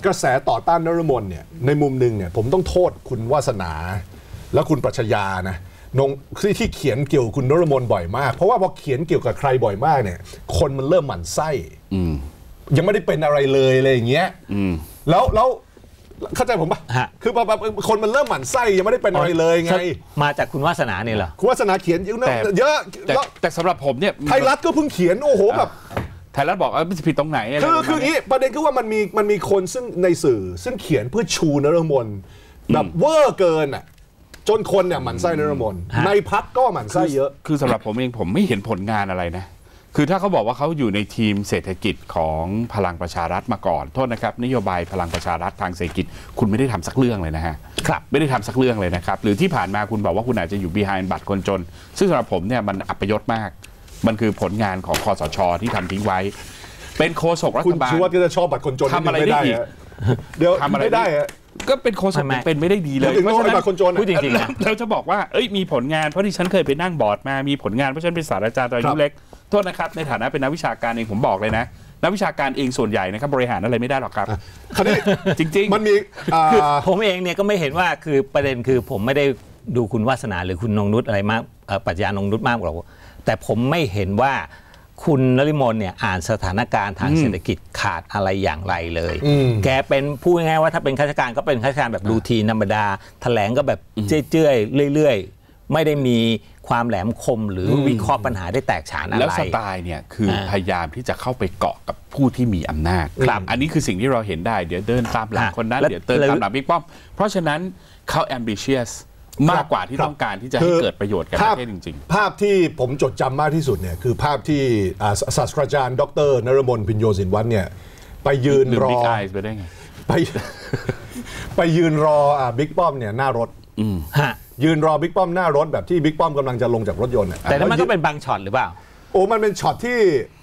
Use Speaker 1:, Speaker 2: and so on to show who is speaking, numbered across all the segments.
Speaker 1: กระแสต่อต้านนฤมลเนี่ยในมุมหนึ่งเนี่ยผมต้องโทษคุณวาสนาและคุณปรัชญานะที่เขียนเกี่ยวกับคุณนฤมลบ่อยมากเพราะว่าพอเขียนเกี่ยวกับใครบ่อยมากเนี่ยคนมันเริ่มหมั่นไส้ยังไม่ได้เป็นอะไรเลยอะไรอย่างเงี้ยแล้วเข้าใจผมปะคือคนมันเริ่มหมั่นไส้ยังไม่ได้เป็นอะไรเลยไง
Speaker 2: มาจากคุณวาสนาเนี่ยเหรอ
Speaker 1: คุณวาสนาเขียนเยอะ
Speaker 3: แต่สำหรับผมเนี่ย
Speaker 1: ไทยรัฐก็เพิ่งเขียนโอ้โหแบบ
Speaker 3: ไทยรัฐบอกมันผิดตรงไหน
Speaker 1: คืออย่างนี้ประเด็นคือว่ามันมีคนซึ่งในสื่อซึ่งเขียนเพื่อชูนฤมลแบบเวอร์เกินอ่ะจนคนเนี่ยหมั่นไส้นฤมลในพรรคก็หมั่นไส้เยอะ
Speaker 3: คือสำหรับผมเองผมไม่เห็นผลงานอะไรนะคือถ้าเขาบอกว่าเขาอยู่ในทีมเศรษฐกิจของพลังประชารัฐมาก่อนโทษนะครับนโยบายพลังประชารัฐทางเศรษฐกิจคุณไม่ได้ทำสักเรื่องเลยนะฮะ
Speaker 2: ครับ
Speaker 3: ไม่ได้ทำสักเรื่องเลยนะครับหรือที่ผ่านมาคุณบอกว่าคุณอาจจะอยู่ behind บัตรคนจนซึ่งสำหรับผมเนี่ยมันอัปยศมากมันคือผลงานของคสช.ที่ทำทิ้งไว้เป็นโฆษกรัฐบาล
Speaker 1: คุณชูวัฒน์ก็จะชอบบัตรคนจน
Speaker 3: ทำอะไรได้อีก
Speaker 1: เดี๋ยวทำอะไรได้
Speaker 3: ก็เป็นโฆษกเป็นไม่ได้ดีเลย
Speaker 1: เพราะฉะนั้นคนจน
Speaker 3: พูดจริงๆเราจะบอกว่ามีผลงานเพราะที่ฉันเคยไปนั่งบอร์ดมามีผลงานเพราะฉันเป็นศาสตราจารย์ตอนอายุเล็กโทษนะครับในฐานะเป็นนักวิชาการเองผมบอกเลยนะนักวิชาการเองส่วนใหญ่นะครับบริหารอะไรไม่ได้หรอกครับจริง
Speaker 1: ๆมันมี
Speaker 2: ผมเองเนี่ยก็ไม่เห็นว่าคือประเด็นคือผมไม่ได้ดูคุณวาสนาหรือคุณนงนุชอะไรมากปรัชญานงนุชมากหรอกแต่ผมไม่เห็นว่าคุณนฤมลเนี่ยอ่านสถานการณ์ทางเศรษฐกิจขาดอะไรอย่างไรเลยแกเป็นพูดง่ายๆว่าถ้าเป็นข้าราชการก็เป็นข้าราชการแบบรูทีนธรรมดาแถลงก็แบบเจื้อยๆเรื่อยๆไม่ได้มีความแหลมคมหรือวิเคราะห์ปัญหาได้แตกฉานอะไร
Speaker 3: แล้วสไตล์เนี่ยคือพยายามที่จะเข้าไปเกาะกับผู้ที่มีอำนาจอันนี้คือสิ่งที่เราเห็นได้เดี๋ยวเดินตามหลังคนนั้นเดี๋ยวเดินตามหลังบิ๊กป้อมเพราะฉะนั้นเขา ambitiousมากกว่าที่ต้องการที่จะให้เกิดประโยชน์กับประเทศจริง
Speaker 1: ๆภาพที่ผมจดจำมากที่สุดเนี่ยคือภาพที่ศาสตราจารย์ดร.นฤมลพิญโยสินวัฒน์เนี่ยไปยืนรอ
Speaker 3: ไปได้ไง
Speaker 1: ไปยืนรอบิ๊กป้อมเนี่ยหน้ารถยืนรอบิ๊กป้อมหน้ารถแบบที่บิ๊กป้อมกำลังจะลงจากรถยนต์
Speaker 2: แต่นั้นมันก็เป็นบางช็อตหรือเปล่า
Speaker 1: โอ้มันเป็นช็อตที่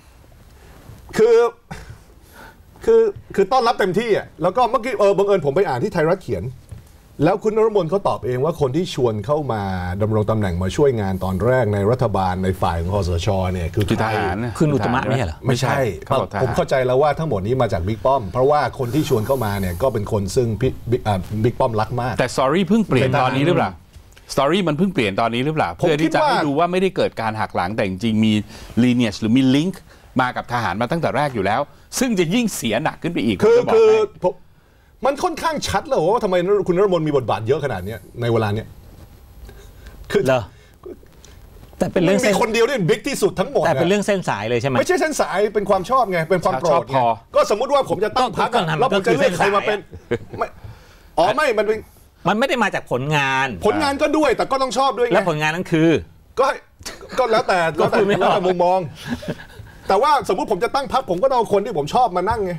Speaker 1: คือต้อนรับเต็มที่อ่ะแล้วก็เมื่อกี้บังเอิญผมไปอ่านที่ไทยรัฐเขียนแล้วคุณนฤมลเขาตอบเองว่าคนที่ชวนเข้ามาดำรงตำแหน่งมาช่วยงานตอนแรกในรัฐบาลในฝ่ายของคสช.เนี่ยคือ
Speaker 3: ทหาร
Speaker 2: คืออุตมะไม่ใช่เหรอ
Speaker 1: ไม่ใช่ผมเข้าใจแล้วว่าทั้งหมดนี้มาจากบิ๊กป้อมเพราะว่าคนที่ชวนเข้ามาเนี่ยก็เป็นคนซึ่งบิ๊กป้อมรักมาก
Speaker 3: แต่สตอรี่เพิ่งเปลี่ยนตอนนี้หรือเปล่าสตอรี่มันเพิ่งเปลี่ยนตอนนี้หรือเปล่าเพื่อที่จะให้ดูว่าไม่ได้เกิดการหักหลังแต่จริงๆมี lineage หรือมี link มากับทหารมาตั้งแต่แรกอยู่แล้วซึ่งจะยิ่งเสียหนักขึ้นไปอีก
Speaker 1: คือมันค่อนข้างชัดเลยว่าทำไมคุณนฤมลมีบทบาทเยอะขนาดนี้ในเวลาเนี้ย
Speaker 2: คือแต่เป็นเรื่อง
Speaker 1: มีคนเดียวที่บิ๊กที่สุดทั้งหมด
Speaker 2: แต่เป็นเรื่องเส้นสายเลยใช่ไหม
Speaker 1: ไม่ใช่เส้นสายเป็นความชอบไงเป็นความโปรดไงก็สมมุติว่าผมจะตั้งพรรคแล้วผมจะเลือกใครมาเป็นไม่
Speaker 2: มันไม่ได้มาจากผลงาน
Speaker 1: ก็ด้วยแต่ก็ต้องชอบด้วยไง
Speaker 2: แล้วผลงานนั้นคือ
Speaker 1: ก็แล้วแต่มุมมองแต่ว่าสมมุติผมจะตั้งพรรคผมก็เอาคนที่ผมชอบมานั่งไง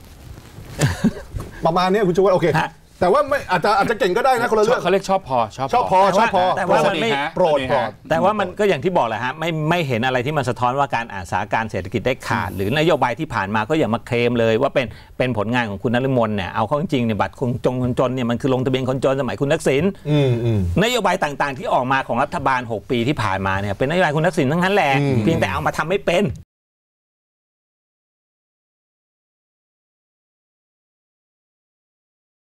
Speaker 1: ประมาณนี้คุณชูวัฒน์โอเคแต่ว่าไม่อาจจะเก่งก็ได้นะคนละเรื่อง
Speaker 3: เขาเรียกชอบพอ
Speaker 2: แต่ว่ามันไม่โปรดแต่ว่ามันก็อย่างที่บอกแหละฮะไม่เห็นอะไรที่มันสะท้อนว่าการอ่านสถานการณ์เศรษฐกิจได้ขาดหรือนโยบายที่ผ่านมาก็อย่ามาเคลมเลยว่าเป็นผลงานของคุณนฤมลเนี่ยเอาเข้าจริงๆเนี่ยบัตรคนจนเนี่ยมันคือลงทะเบียนคนจนสมัยคุณทักษิณนโยบายต่างๆที่ออกมาของรัฐบาล6 ปีที่ผ่านมาเนี่ยเป็นนโยบายคุณทักษิณทั้งนั้นแหละเพียงแต่เอามาทำไม่เป็น